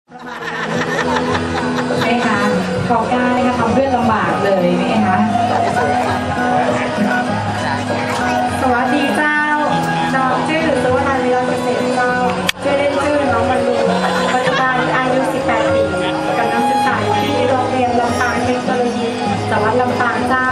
ประมาณนั้นใช่ไหมคะกอก้าเนี่ยทำเรื่องลำบากเลยไหมคะสวัสดีเจ้าน้องชื่อสุวรรณวิรัตเกษตรเจ้าชื่อเล่นชื่อน้องบรรลุปัจจุบันอายุ 18 ปีกำลังศึกษาอยู่ที่โรงเรียนลำปางเทคโนโลยีจังหวัดลำปางเจ้า